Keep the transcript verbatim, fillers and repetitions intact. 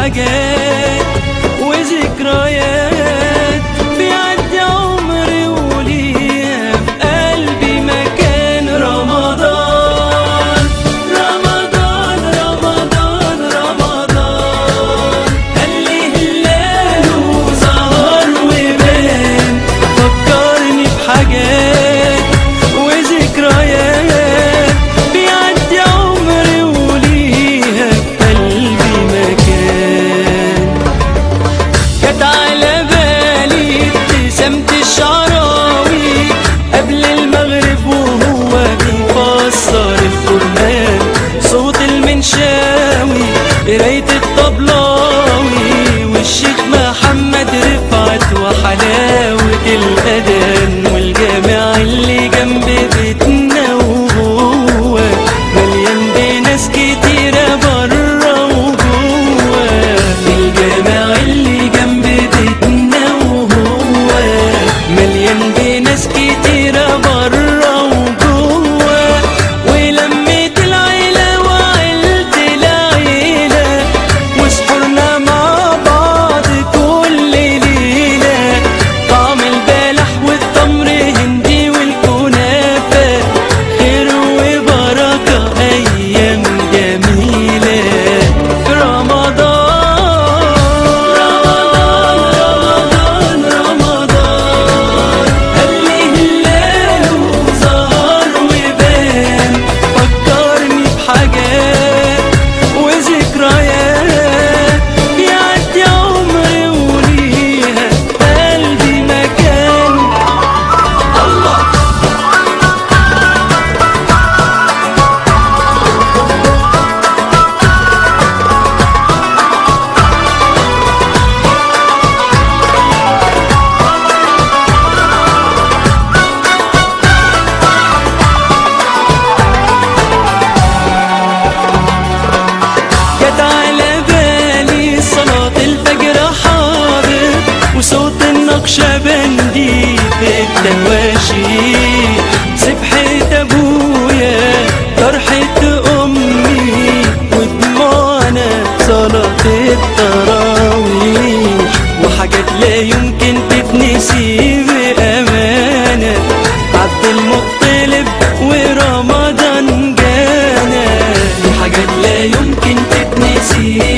بحاجات وذكريات بيعدي عمري وليها في قلبي مكان. رمضان رمضان رمضان رمضان هل هلاله ظهر وبان، فكرني بحاجات وذكريات بيعدي عمري وليها في قلبي مكان. جت على بالي ابتسامة الشعراوي قبل المغرب وهو بيفسر القرآن، صوت المنشاوي قراية الطبلاوي والشيخ محمد رفعت وحلاوة الأذان، والجامع اللي جنب بيتنا وهو مليان بناس كتيرة برا وجوا. الجامع اللي جنب بيتنا وهو مليان بناس كتيرة برا وجوا، ولميت العيلة وعيلة العيلة وسحورنا مع بعض كل ليلة. طعم البلح والتمر هندي والكنافة خير وبركة أيام جميلة. رمضان رمضان هل هلاله ظهر وبان، فكرني بحاجات وذكريات بيعدي عمري وليها في قلبي مكان. الله جت على بالي صلاة الفجر حاضر وصوت النقشبندي في التواشي، سبحة أبويا فرحة أمي ودموعنا صلاة التراويح، وحاجات لا يمكن تتنسي بأمانة. عبد المطلب ورمضان جانا، حاجات لا يمكن تتنسي